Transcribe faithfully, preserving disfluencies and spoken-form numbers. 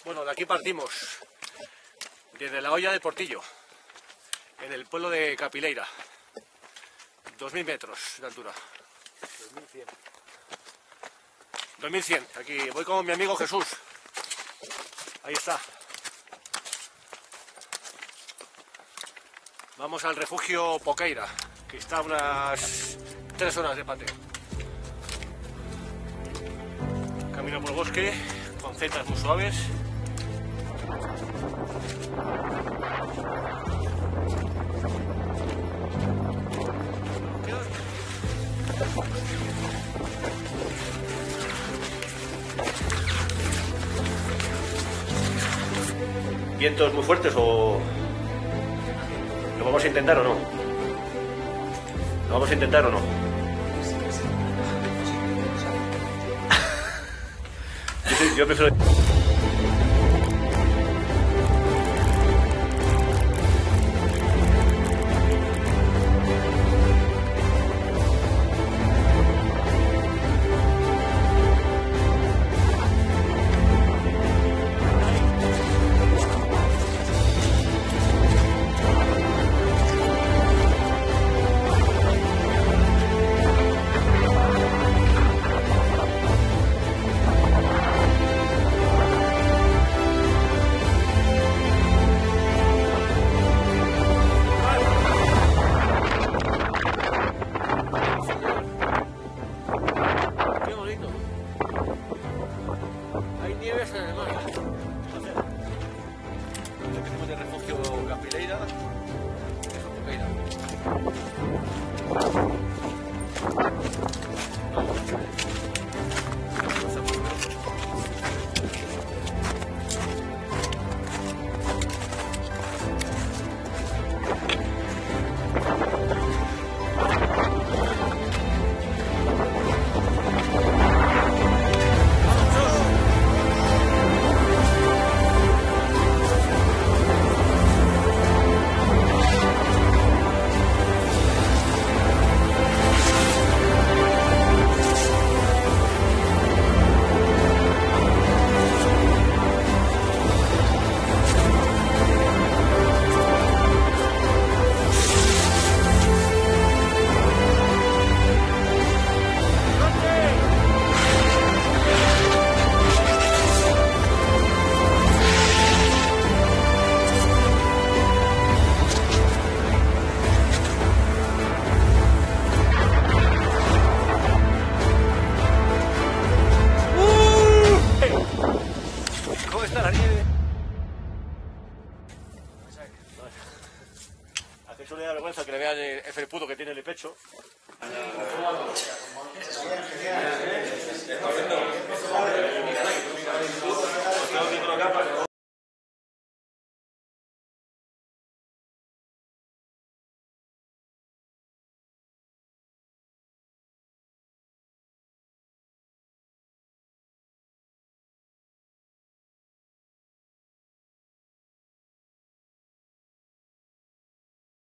Bueno, de aquí partimos, desde la Hoya del Portillo, en el pueblo de Capileira, dos mil metros de altura. dos mil cien. dos mil cien, aquí voy con mi amigo Jesús, ahí está. Vamos al refugio Poqueira, que está a unas tres horas de pateo. Camino por el bosque, con setas muy suaves. ¿Vientos muy fuertes o...? ¿Lo vamos a intentar o no? ¿Lo vamos a intentar o no? yo, yo prefiero... Hay nieves en el mar. Tenemos el refugio Capileira. Poqueira. ¿Cómo está la nieve? A Jesús le da vergüenza que le vean el felpudo que tiene en el pecho.